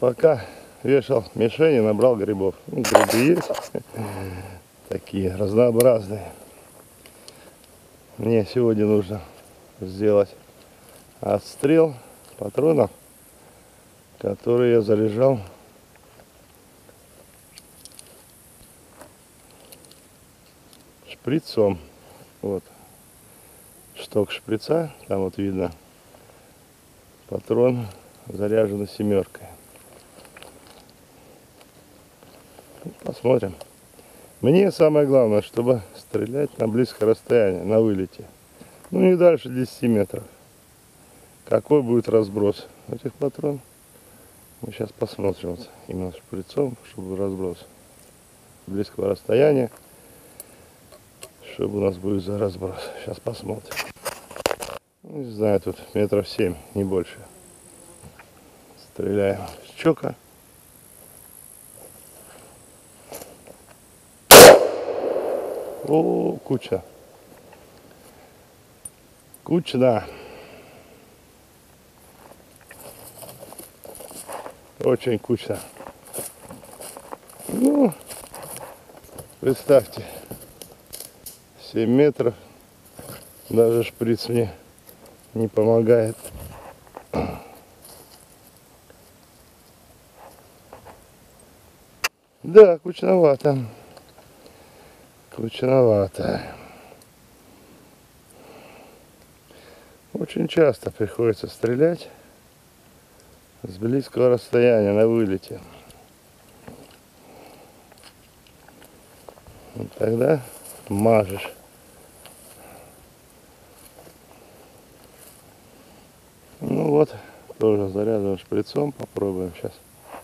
Пока вешал мишени, набрал грибов. Ну, грибы есть. Такие разнообразные. Мне сегодня нужно сделать отстрел патронов, которые я заряжал шприцом. Вот шток шприца, там вот видно патрон заряжен 7-кой. Посмотрим. Мне самое главное, чтобы стрелять на близкое расстояние, на вылете. Ну не дальше 10 метров. Какой будет разброс этих патронов? Мы сейчас посмотрим вот, именно шприцом, чтобы разброс близкого расстояния. Что у нас будет за разброс? Сейчас посмотрим. Не знаю, тут метров 7, не больше. Стреляем с чока. О, куча. Куча, да. Очень куча. Ну, представьте, 7 метров. Даже шприц мне не помогает. Да, кучновато. Кучновато. Очень часто приходится стрелять с близкого расстояния на вылете. Вот тогда мажешь. Ну вот, тоже заряжен шприцом. Попробуем сейчас.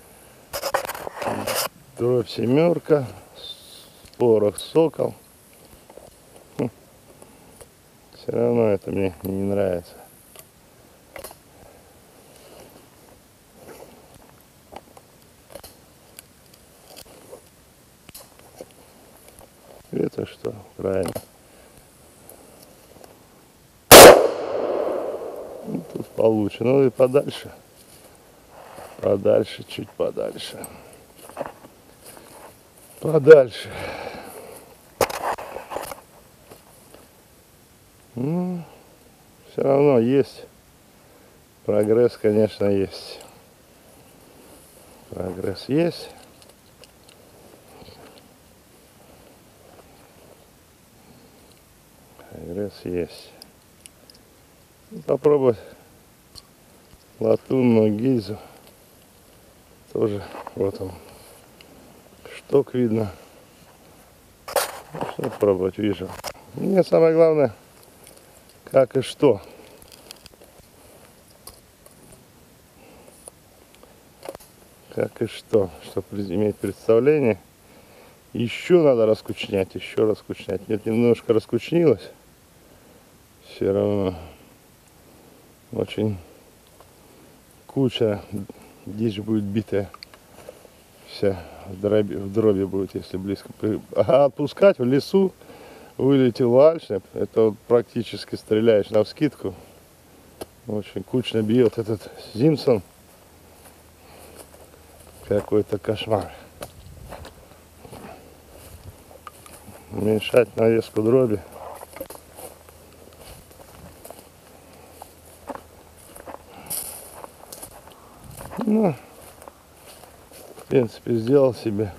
Дробь 7-ка. Порох сокол. Все равно это мне не нравится. Это что? Правильно. Ну, тут получше. Ну и подальше. Подальше, чуть подальше. Подальше. Ну, все равно есть. Прогресс, конечно, есть. Прогресс есть. Прогресс есть. Попробовать латунную гильзу. Тоже вот он. Шток видно. Ну, что пробовать, вижу. Мне самое главное, как и что. Как и что. Чтобы иметь представление. Еще надо раскучнять, еще раскучнять. Нет, немножко раскучнилось. Все равно очень куча, дичь будет битая. Вся в дроби будет, если близко. А отпускать в лесу, вылетел вальшнеп, это вот практически стреляешь навскидку. Очень кучно бьет этот Зимсон. Какой-то кошмар. Уменьшать навеску дроби. Ну, в принципе, сделал себе.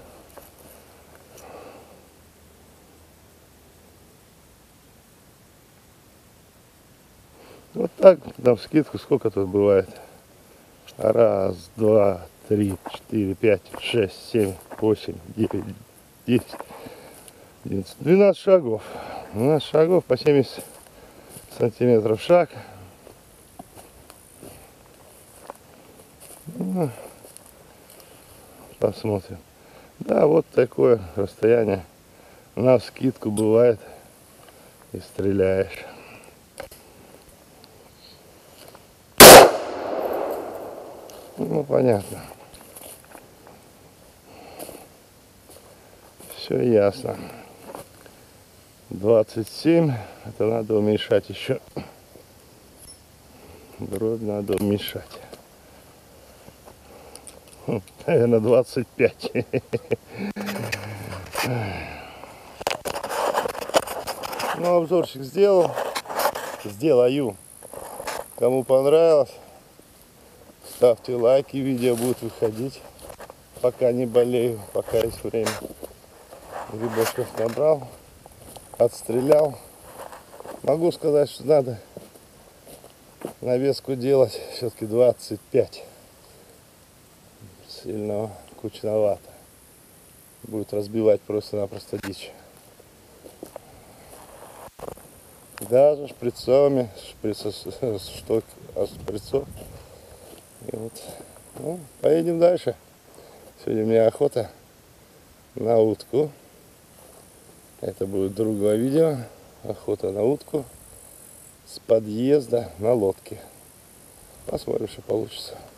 Вот так, навскидку, сколько тут бывает? 1, 2, 3, 4, 5, 6, 7, 8, 9, 10, 11, 12 шагов. 12 шагов по 70 сантиметров шаг. Ну, посмотрим. Да, вот такое расстояние навскидку бывает и стреляешь. Ну, понятно. Все ясно. 27. Это надо уменьшать еще. Дробь надо уменьшать. Наверное, 25. Ну, обзорчик сделаю. Кому понравилось, ставьте лайки, видео будет выходить. Пока не болею, пока есть время. Грибочков набрал, отстрелял. Могу сказать, что надо навеску делать все-таки 25. Сильно кучновато. Будет разбивать просто-напросто дичь. Даже шприцовыми, шприцов. И вот. Ну, поедем дальше. Сегодня у меня охота на утку. Это будет другое видео. Охота на утку с подъезда на лодке. Посмотрим, что получится.